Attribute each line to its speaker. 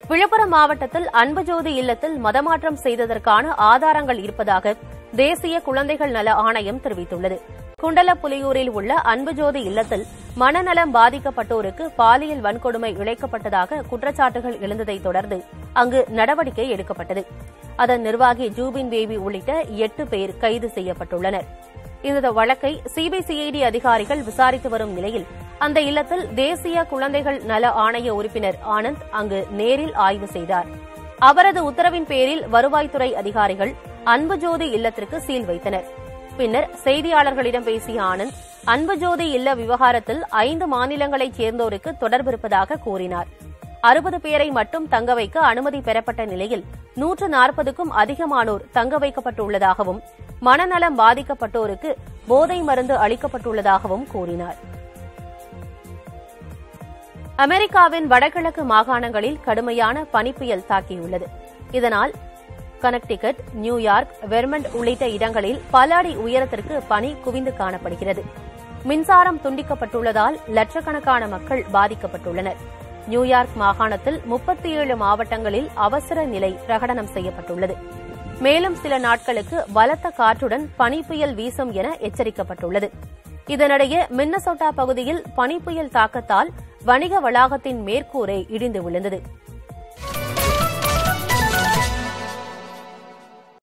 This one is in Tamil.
Speaker 1: விழுப்புரம் மாவட்டத்தில் அன்புஜோதி இல்லத்தில் மதமாற்றம் செய்ததற்கான ஆதாரங்கள் இருப்பதாக தேசிய குழந்தைகள் நல ஆணையம் தெரிவித்துள்ளது. குண்டலப்புலியூரில் உள்ள அன்புஜோதி இல்லத்தில் மனநலம் பாதிக்கப்பட்டோருக்கு பாலியல் வன்கொடுமை இழைக்கப்பட்டதாக குற்றச்சாட்டுகள் எழுந்ததைத் தொடர்ந்து அங்கு நடவடிக்கை எடுக்கப்பட்டது. அதன் நிர்வாகி ஜூபின் பேபி உள்ளிட்ட 8 பேர் கைது செய்யப்பட்டுள்ளனர். இந்த வழக்கை சிபிசிஐடி அதிகாரிகள் விசாரித்து வரும் நிலையில் அந்த இல்லத்தில் தேசிய குழந்தைகள் நல ஆணைய உறுப்பினர் ஆனந்த் அங்கு நேரில் ஆய்வு செய்தார். அவரது உத்தரவின் பேரில் வருவாய்த்துறை அதிகாரிகள் அன்புஜோதி இல்லத்திற்கு சீல் வைத்தனர். பின்னர் செய்தியாளர்களிடம் பேசிய ஆனந்த், அன்புஜோதி இல்ல விவகாரத்தில் 5 மாநிலங்களைச் சேர்ந்தோருக்கு தொடர்பு இருப்பதாக கூறினார். 60 பேரை மட்டும் தங்க வைக்க அனுமதி பெறப்பட்ட நிலையில் 140க்கும் அதிகமானோர் தங்க வைக்கப்பட்டுள்ளதாகவும் மனநலம் பாதிக்கப்பட்டோருக்கு போதை மருந்து அளிக்கப்பட்டுள்ளதாகவும் கூறினார். அமெரிக்காவின் வடகிழக்கு மாகாணங்களில் கடுமையான பனிப்புயல் தாக்கியுள்ளது. இதனால் கனெக்டிகட், நியூயார்க், வெர்மண்ட் உள்ளிட்ட இடங்களில் பல அடி உயரத்திற்கு பனி குவிந்து காணப்படுகிறது. மின்சாரம் துண்டிக்கப்பட்டுள்ளதால் லட்சக்கணக்கான மக்கள் பாதிக்கப்பட்டுள்ளனர். நியூயார்க் மாகாணத்தில் 37 மாவட்டங்களில் அவசர நிலை பிரகடனம் செய்யப்பட்டுள்ளது. மேலும் சில நாட்களுக்கு பலத்த காற்றுடன் பனிப்புயல் வீசும் என எச்சரிக்கப்பட்டுள்ளது. இதனிடையே மின்னசோட்டா பகுதியில் பனிப்புயல் தாக்கத்தால் வணிக வளாகத்தின் மேற்கூரை இடிந்து விழுந்தது.